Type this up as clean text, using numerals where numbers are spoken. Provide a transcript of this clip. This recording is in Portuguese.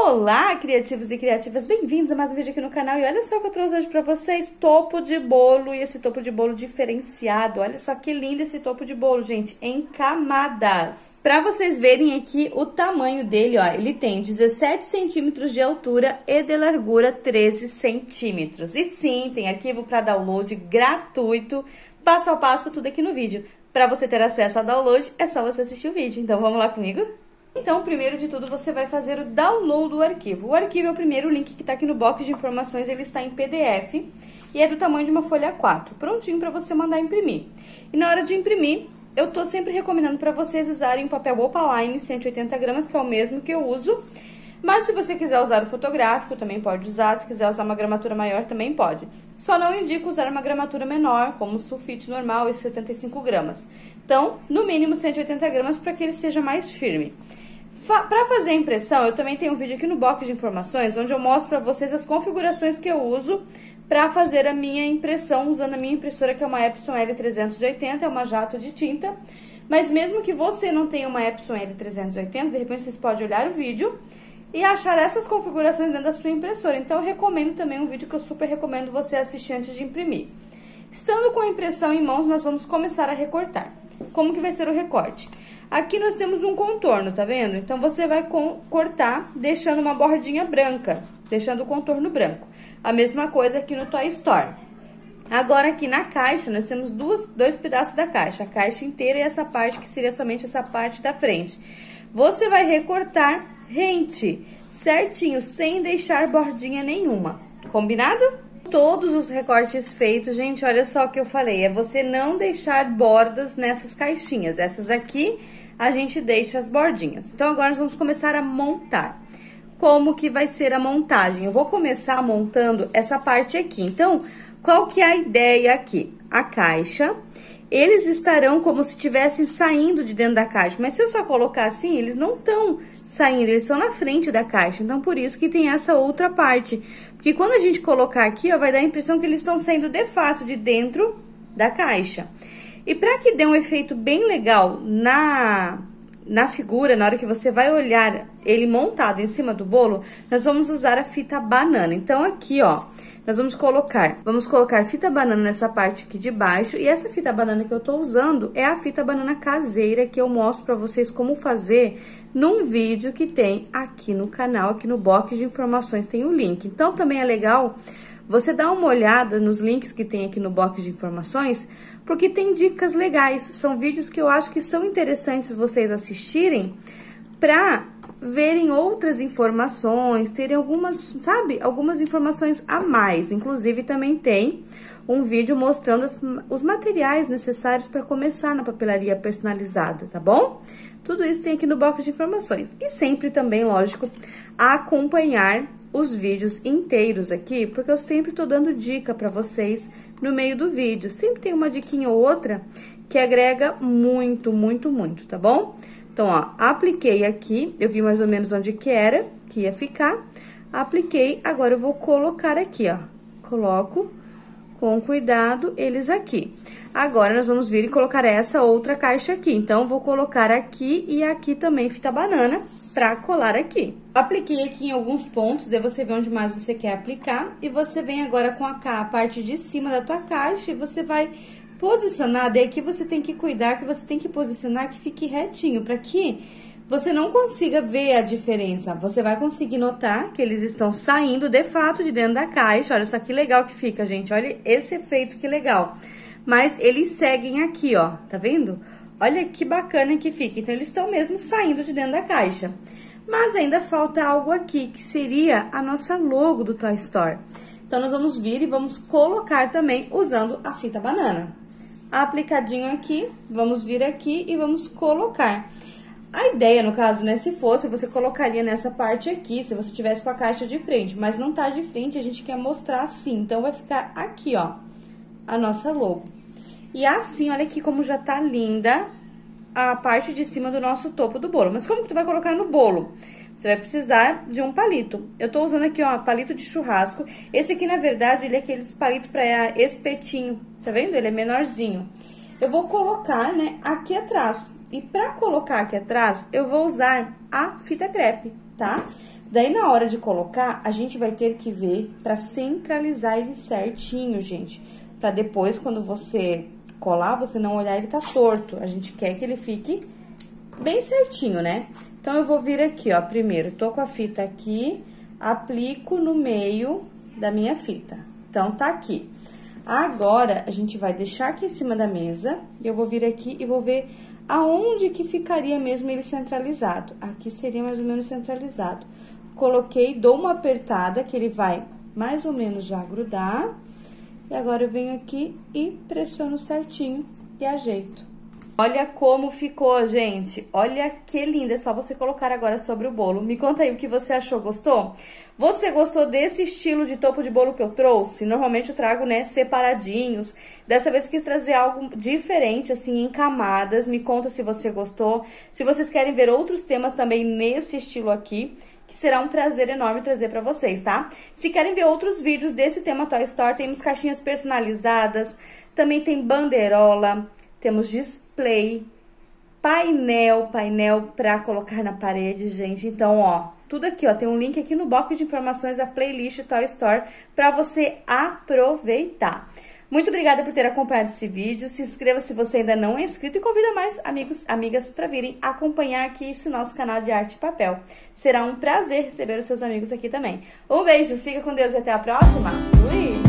Olá, criativos e criativas, bem-vindos a mais um vídeo aqui no canal. E olha só o que eu trouxe hoje pra vocês, topo de bolo, e esse topo de bolo diferenciado. Olha só que lindo esse topo de bolo, gente, em camadas. Pra vocês verem aqui o tamanho dele, ó, ele tem 17 centímetros de altura e de largura 13 centímetros. E sim, tem arquivo para download gratuito, passo a passo, tudo aqui no vídeo. Pra você ter acesso ao download, é só você assistir o vídeo. Então, vamos lá comigo? Então, primeiro de tudo, você vai fazer o download do arquivo. O arquivo é o primeiro link que está aqui no box de informações, ele está em PDF e é do tamanho de uma folha A4, prontinho para você mandar imprimir. E na hora de imprimir, eu tô sempre recomendando para vocês usarem o papel Opaline 180 gramas, que é o mesmo que eu uso. Mas se você quiser usar o fotográfico, também pode usar. Se quiser usar uma gramatura maior, também pode. Só não indico usar uma gramatura menor, como o sulfite normal, e 75 gramas. Então, no mínimo 180 gramas, para que ele seja mais firme. Para fazer a impressão, eu também tenho um vídeo aqui no box de informações, onde eu mostro para vocês as configurações que eu uso para fazer a minha impressão, usando a minha impressora, que é uma Epson L380, é uma jato de tinta. Mas mesmo que você não tenha uma Epson L380, de repente vocês podem olhar o vídeo e achar essas configurações dentro da sua impressora. Então, eu recomendo também um vídeo que eu super recomendo você assistir antes de imprimir. Estando com a impressão em mãos, nós vamos começar a recortar. Como que vai ser o recorte? Aqui nós temos um contorno, tá vendo? Então, você vai cortar deixando uma bordinha branca, deixando o contorno branco. A mesma coisa aqui no Toy Store. Agora, aqui na caixa, nós temos dois pedaços da caixa. A caixa inteira e essa parte, que seria somente essa parte da frente. Você vai recortar rente, certinho, sem deixar bordinha nenhuma. Combinado? Todos os recortes feitos, gente, olha só o que eu falei. É você não deixar bordas nessas caixinhas. Essas aqui, a gente deixa as bordinhas. Então, agora nós vamos começar a montar. Como que vai ser a montagem? Eu vou começar montando essa parte aqui. Então, qual que é a ideia aqui? A caixa, eles estarão como se estivessem saindo de dentro da caixa. Mas se eu só colocar assim, eles não estão saindo, eles estão na frente da caixa. Então, por isso que tem essa outra parte. Porque quando a gente colocar aqui, ó, vai dar a impressão que eles estão saindo de fato de dentro da caixa. E para que dê um efeito bem legal na figura, na hora que você vai olhar ele montado em cima do bolo, nós vamos usar a fita banana. Então, aqui, ó, nós vamos colocar fita banana nessa parte aqui de baixo. E essa fita banana que eu tô usando é a fita banana caseira, que eu mostro pra vocês como fazer num vídeo que tem aqui no canal, aqui no box de informações tem o link. Então, também é legal você dar uma olhada nos links que tem aqui no box de informações, porque tem dicas legais. São vídeos que eu acho que são interessantes vocês assistirem pra verem outras informações, terem algumas, sabe, algumas informações a mais. Inclusive, também tem um vídeo mostrando os materiais necessários para começar na papelaria personalizada, tá bom? Tudo isso tem aqui no box de informações. E sempre também, lógico, acompanhar os vídeos inteiros aqui, porque eu sempre tô dando dica pra vocês no meio do vídeo. Sempre tem uma diquinha ou outra que agrega muito, muito, muito, tá bom? Então, ó, apliquei aqui, eu vi mais ou menos onde que ia ficar. Apliquei, agora eu vou colocar aqui, ó. Coloco com cuidado eles aqui. Agora, nós vamos vir e colocar essa outra caixa aqui. Então, vou colocar aqui e aqui também fita banana pra colar aqui. Apliquei aqui em alguns pontos, daí você vê onde mais você quer aplicar. E você vem agora com a parte de cima da tua caixa e você vai posicionar. Daí aqui você tem que cuidar, que você tem que posicionar que fique retinho, pra que você não consiga ver a diferença. Você vai conseguir notar que eles estão saindo de fato de dentro da caixa. Olha só que legal que fica, gente. Olha esse efeito que legal. Mas eles seguem aqui, ó, tá vendo? Olha que bacana que fica. Então, eles estão mesmo saindo de dentro da caixa. Mas ainda falta algo aqui, que seria a nossa logo do Toy Store. Então, nós vamos vir e vamos colocar também usando a fita banana. Aplicadinho aqui, vamos vir aqui e vamos colocar. A ideia, no caso, né, se fosse, você colocaria nessa parte aqui, se você tivesse com a caixa de frente. Mas não tá de frente, a gente quer mostrar assim. Então, vai ficar aqui, ó, a nossa logo. E assim, olha aqui como já tá linda a parte de cima do nosso topo do bolo. Mas como que tu vai colocar no bolo? Você vai precisar de um palito. Eu tô usando aqui, ó, palito de churrasco. Esse aqui, na verdade, ele é aqueles palito pra espetinho, tá vendo? Ele é menorzinho. Eu vou colocar, né, aqui atrás. E pra colocar aqui atrás, eu vou usar a fita crepe, tá? Daí, na hora de colocar, a gente vai ter que ver pra centralizar ele certinho, gente. Pra depois, quando você colar, você não olhar ele tá torto. A gente quer que ele fique bem certinho, né? Então, eu vou vir aqui, ó, primeiro, tô com a fita aqui, aplico no meio da minha fita. Então, tá aqui. Agora, a gente vai deixar aqui em cima da mesa, e eu vou vir aqui e vou ver aonde que ficaria mesmo ele centralizado. Aqui seria mais ou menos centralizado. Coloquei, dou uma apertada, que ele vai mais ou menos já grudar. E agora, eu venho aqui e pressiono certinho e ajeito. Olha como ficou, gente. Olha que linda. É só você colocar agora sobre o bolo. Me conta aí o que você achou. Gostou? Você gostou desse estilo de topo de bolo que eu trouxe? Normalmente eu trago, né, separadinhos. Dessa vez eu quis trazer algo diferente, assim, em camadas. Me conta se você gostou. Se vocês querem ver outros temas também nesse estilo aqui, que será um prazer enorme trazer pra vocês, tá? Se querem ver outros vídeos desse tema Toy Story, temos caixinhas personalizadas, também tem bandeirola, temos display, painel pra colocar na parede, gente. Então, ó, tudo aqui, ó, tem um link aqui no box de informações da playlist Toy Story pra você aproveitar. Muito obrigada por ter acompanhado esse vídeo. Se inscreva se você ainda não é inscrito e convida mais amigos, amigas para virem acompanhar aqui esse nosso canal de arte e papel. Será um prazer receber os seus amigos aqui também. Um beijo, fica com Deus e até a próxima. Fui!